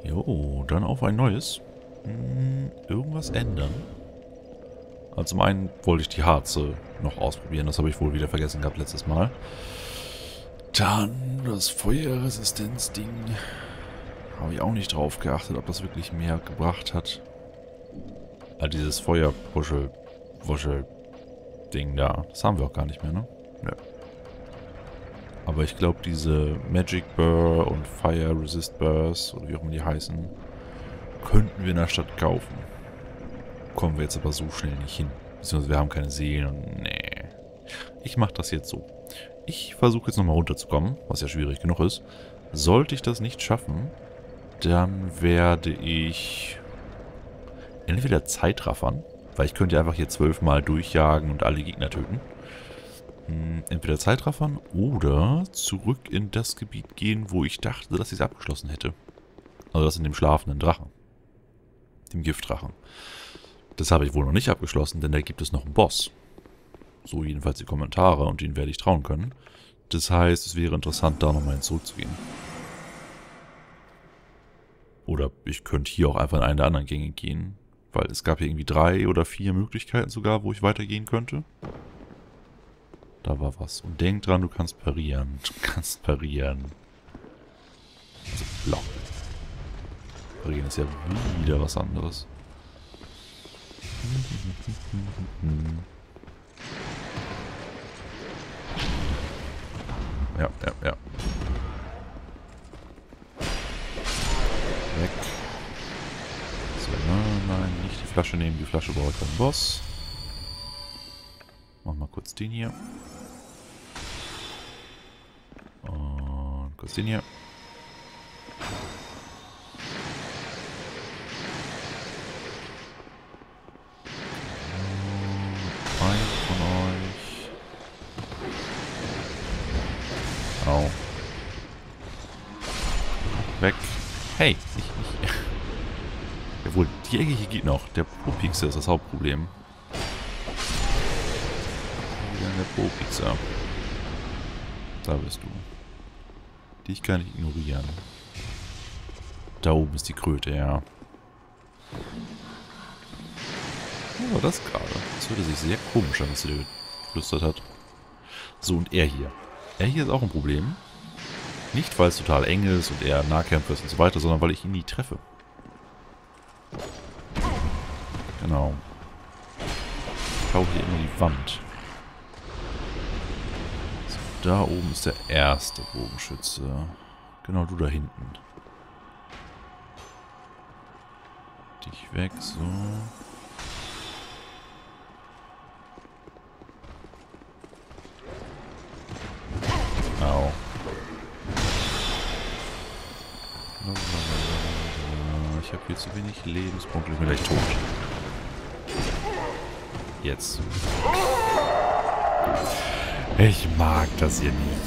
Jo, dann auf ein neues. Irgendwas ändern. Also zum einen wollte ich die Harze noch ausprobieren. Das habe ich wohl wieder vergessen gehabt letztes Mal. Dann das Feuerresistenz-Ding. Habe ich auch nicht drauf geachtet, ob das wirklich mehr gebracht hat. Ah, dieses Feuerpuschel-Wuschel-Ding da. Das haben wir auch gar nicht mehr, ne? Nö. Aber ich glaube, diese Magic Burr und Fire Resist Burrs, oder wie auch immer die heißen, könnten wir in der Stadt kaufen. Kommen wir jetzt aber so schnell nicht hin. Beziehungsweise wir haben keine Seelen und nee. Ich mache das jetzt so. Ich versuche jetzt nochmal runterzukommen, was ja schwierig genug ist. Sollte ich das nicht schaffen, dann werde ich entweder Zeitraffern, weil ich könnte ja einfach hier 12 Mal durchjagen und alle Gegner töten. Entweder Zeitraffern oder zurück in das Gebiet gehen, wo ich dachte, dass ich es abgeschlossen hätte. Also das in dem schlafenden Drachen. Dem Giftdrachen. Das habe ich wohl noch nicht abgeschlossen, denn da gibt es noch einen Boss. So jedenfalls die Kommentare und den werde ich trauen können. Das heißt, es wäre interessant, da nochmal zurückzugehen. Oder ich könnte hier auch einfach in eine der anderen Gänge gehen. Weil es gab hier irgendwie 3 oder 4 Möglichkeiten sogar, wo ich weitergehen könnte. Da war was. Und denk dran, du kannst parieren. Du kannst parieren. Also, blau. Parieren ist ja wieder was anderes. Ja. Weg. So, nein, nicht die Flasche nehmen. Die Flasche brauche ich beim Boss. Mach mal kurz den hier. Und kurz den hier. Ein von euch. Au. Weg. Hey, nicht. Jawohl, die Ecke hier geht noch. Der Pro-Pixel ist das Hauptproblem. Der Pro-Pixel. Da bist du. Dich kann ich ignorieren. Da oben ist die Kröte, ja. Oh, das gerade. Das hörte sich sehr komisch an, was sie da geflüstert hat. So, und er hier. Er hier ist auch ein Problem. Nicht, weil es total eng ist und er Nahkämpfer ist und so weiter, sondern weil ich ihn nie treffe. Genau. Ich hau hier immer die Wand. So, da oben ist der erste Bogenschütze. Genau, du da hinten. Dich weg, so. Au. Ich habe hier zu wenig Lebenspunkte. Ich bin gleich tot. Jetzt. Ich mag das hier nicht.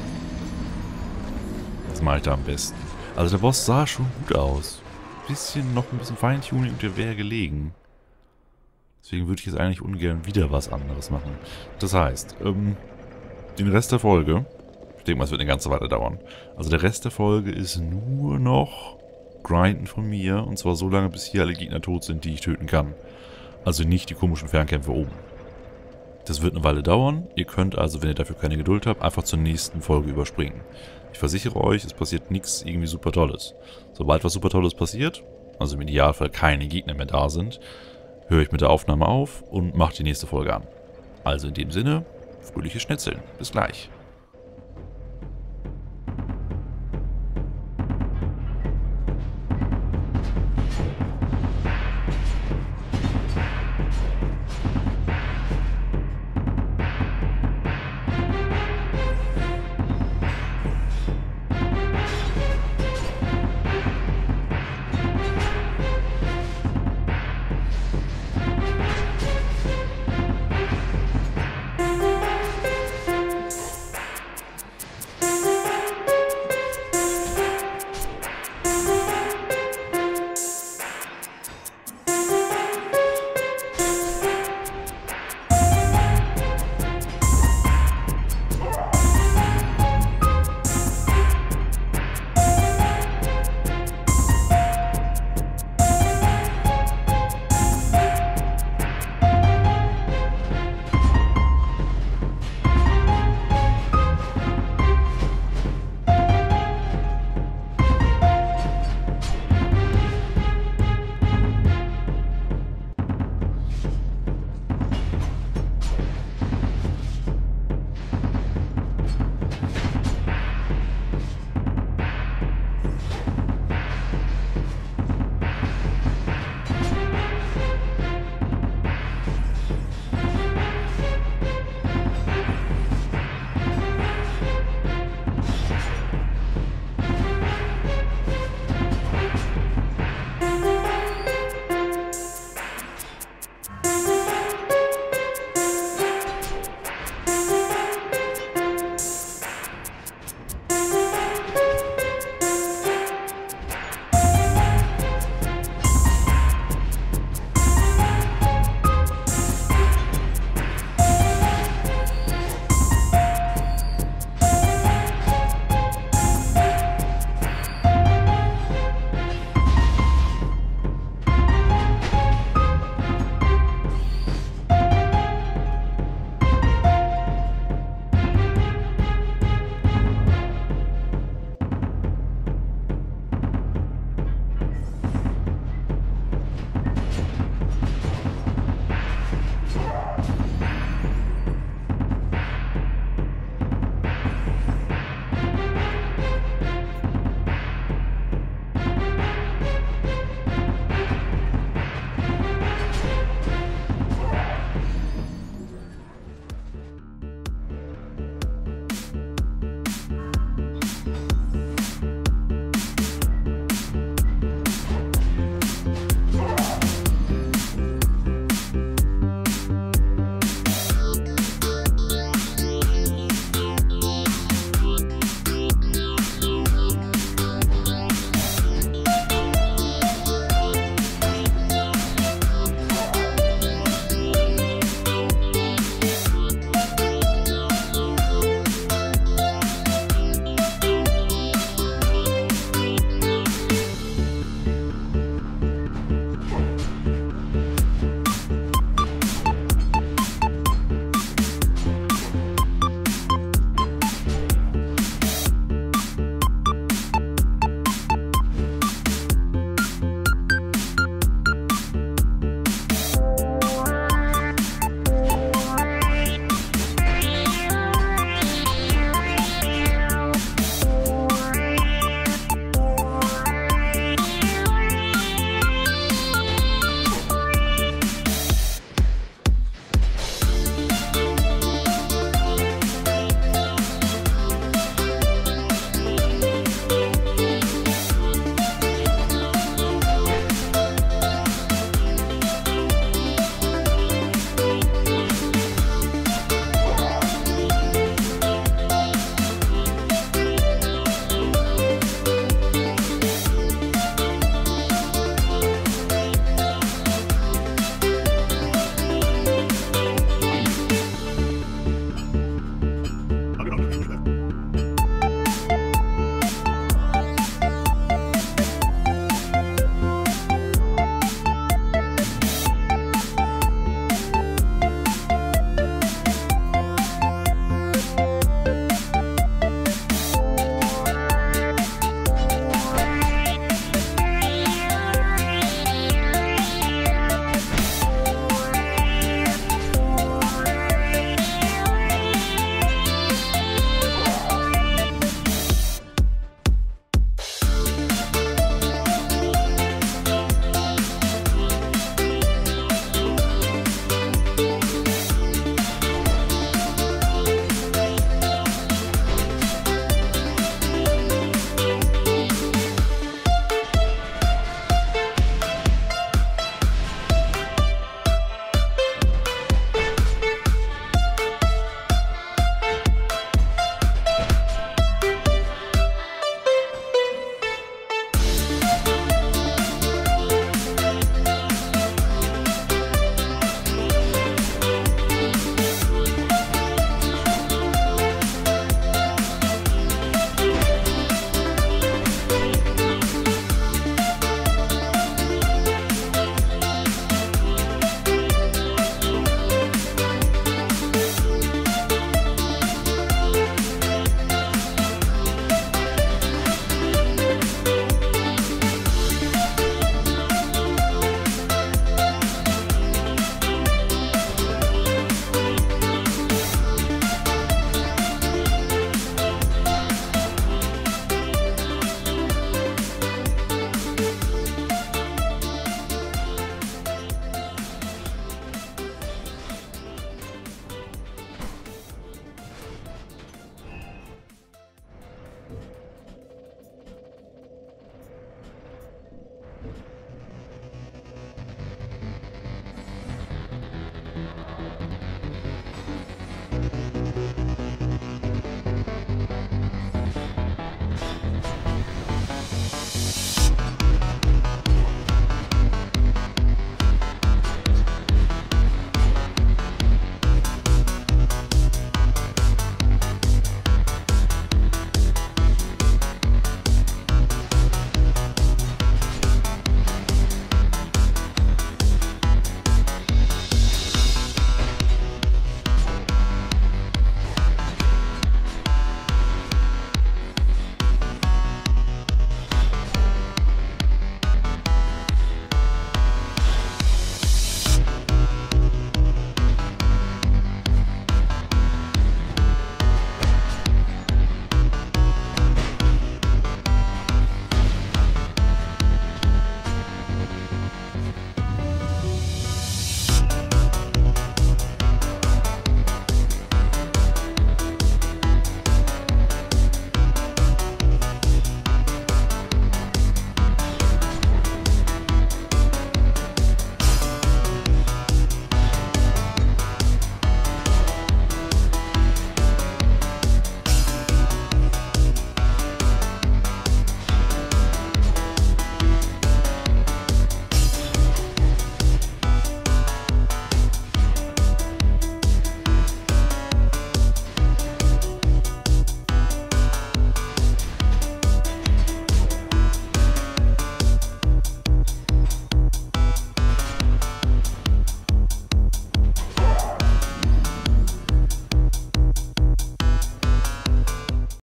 Was mache ich da am besten? Also der Boss sah schon gut aus. Noch ein bisschen Feintuning und der wäre gelegen. Deswegen würde ich jetzt eigentlich ungern wieder was anderes machen. Das heißt, den Rest der Folge, ich denke mal, es wird eine ganze Weile dauern. Also der Rest der Folge ist nur noch Grinden von mir. Und zwar so lange, bis hier alle Gegner tot sind, die ich töten kann. Also nicht die komischen Fernkämpfe oben. Das wird eine Weile dauern. Ihr könnt also, wenn ihr dafür keine Geduld habt, einfach zur nächsten Folge überspringen. Ich versichere euch, es passiert nichts irgendwie super Tolles. Sobald was super Tolles passiert, also im Idealfall keine Gegner mehr da sind, höre ich mit der Aufnahme auf und mache die nächste Folge an. Also in dem Sinne, fröhliches Schnitzeln. Bis gleich.